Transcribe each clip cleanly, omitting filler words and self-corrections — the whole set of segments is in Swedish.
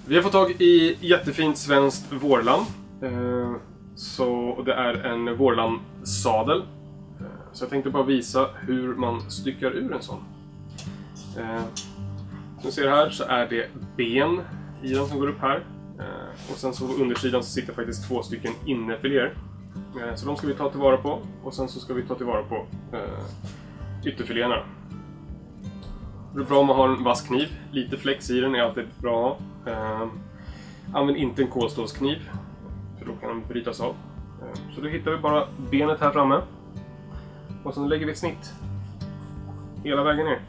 Vi har fått tag i jättefint svenskt vårlamm. Så det är en vårlamsadel. Så jag tänkte bara visa hur man styckar ur en sån. Som ni ser här så är det ben i den som går upp här. Och sen så på undersidan så sitter faktiskt 2 stycken innerfiléer. Så de ska vi ta tillvara på. Och sen så ska vi ta tillvara på ytterfiléerna. Det är bra om man har en vass kniv. Lite flex i den är alltid bra. Använd inte en kolstålskniv, för då kan den brytas av. Så då hittar vi bara benet här framme. Och sen lägger vi ett snitt hela vägen ner.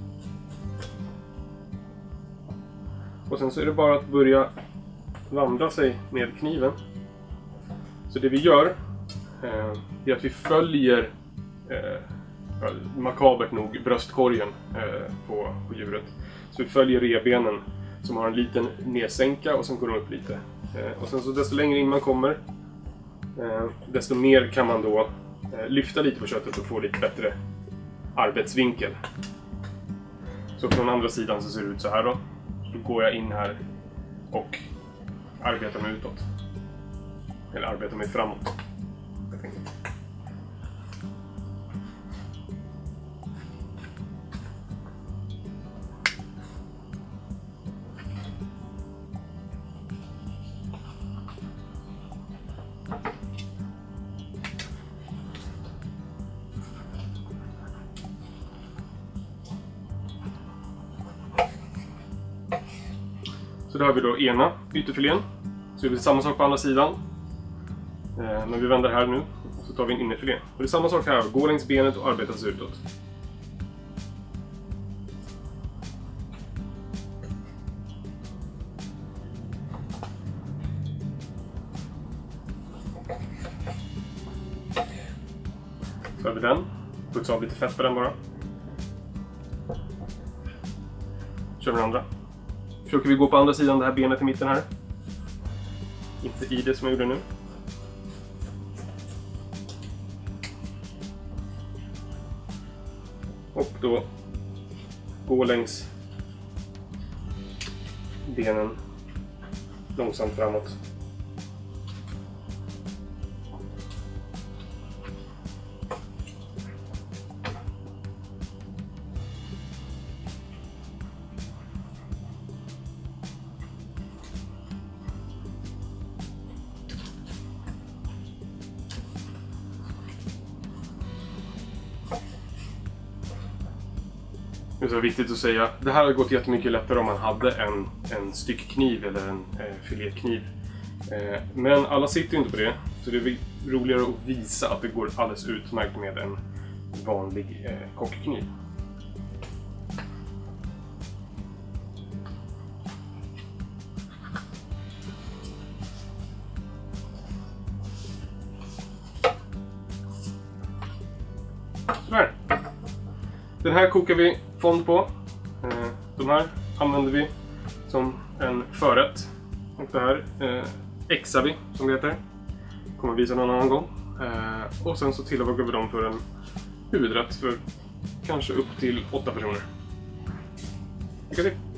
Och sen så är det bara att börja vandra sig med kniven. Så det vi gör är att vi följer makabert nog bröstkorgen på djuret. Så vi följer revbenen som har en liten nedsänka och sen går de upp lite. Och sen så desto längre in man kommer desto mer kan man då lyfta lite på köttet och få lite bättre arbetsvinkel. Så från andra sidan så ser det ut så här då. Då går jag in här och arbetar mig utåt. Eller arbetar mig framåt. Så då har vi då ena ytterfilén. Så gör vi samma sak på andra sidan. Men vi vänder här nu och så tar vi en innerfilé. Och det är samma sak här, gå längs benet och arbeta sig utåt. Så har vi den. Putsa av lite fett på den bara. Kör vi den andra. Försöker vi gå på andra sidan det här benet i mitten här. Inte i det som jag gjorde nu. Och då gå längs benen långsamt framåt. Det är så viktigt att säga, det här har gått jättemycket lättare om man hade en styckkniv eller en filékniv. Men alla sitter ju inte på det, så det är roligare att visa att det går alldeles utmärkt med en vanlig kockkniv. Sådär. Den här kokar vi fond på. De här använder vi som en förrätt. Och det här exar vi, som det heter. Kommer visa någon annan gång. Och sen så tillagar vi dem för en huvudrätt för kanske upp till 8 personer. Lycka till!